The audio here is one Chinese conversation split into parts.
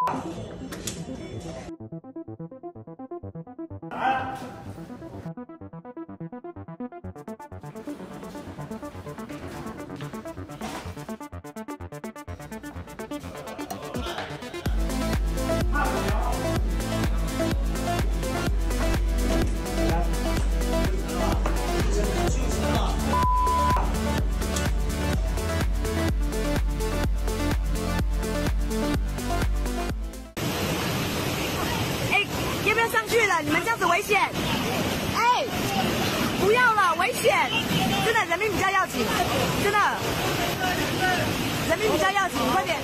要不要上去了？你们这样子危险！哎，不要了，危险！真的，人命比较要紧，真的，人命比较要紧，快点！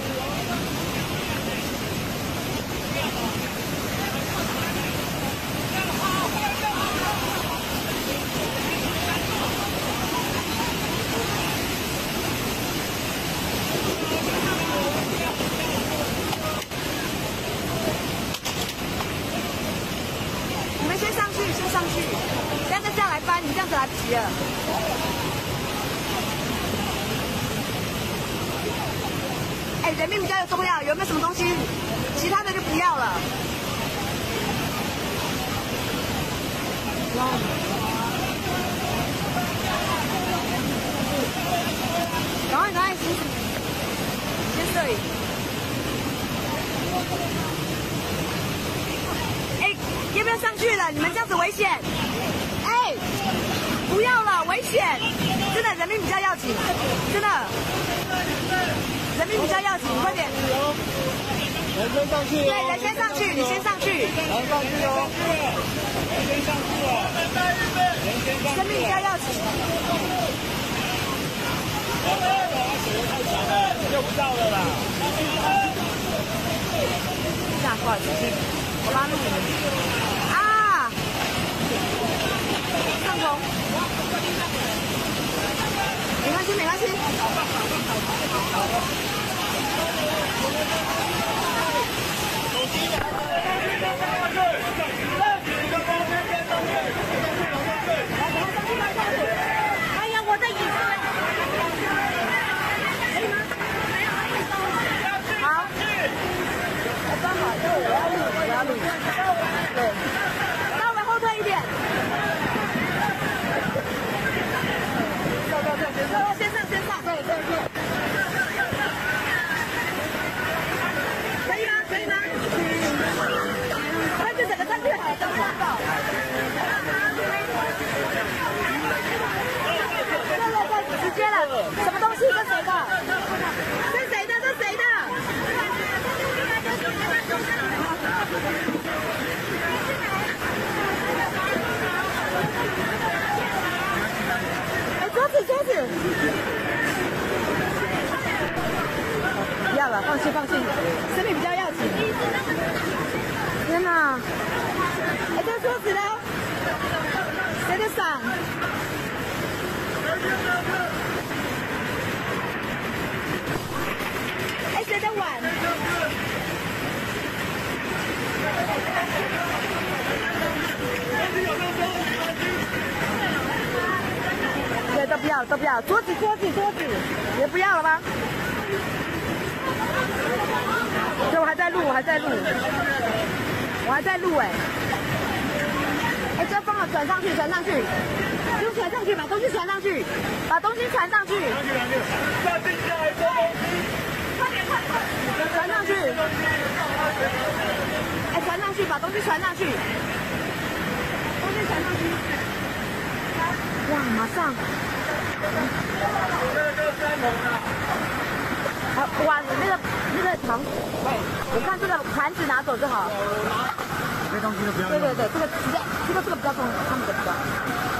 先上去，不要再这样来搬，你这样子来不及了。哎，人命比较重要，有没有什么东西？其他的就不要了。赶快，先摄影。要不要上去了？你们这样子危险！哎，不要了，危险！真的，人命比较要紧，真的，人命比较要紧，快点！ 人先上去， 对，人先上去，你先上去， 人上去哦，人先上去哦， 生命比较要紧。 太强了，救不到了啦！ 这样，不好意思。我拉路啊！上头，没关系，没关系。手机拿上去，哎呀，我的椅子。好。刚好，对，我要录，对，稍微后退一点。先上，对，可以吗？上去，整个上去，都看到。对，直接了，什么东西？这谁的？这谁的？哎，桌子，不要了，放弃，生命比较要紧。天哪！哎，这个桌子呢？谁的伞？哎，谁的碗？对，都不要，桌子，也不要了吗？对，我还在录，哎，这风了，转上去，就传上去，把东西传上去，传上去，哎，传上去，把东西传上去，哇，马上！好，哇，那个糖，我看这个盘子拿走就好。 这东西都不要。 对，这个直接，这个比较重要，他们的比较。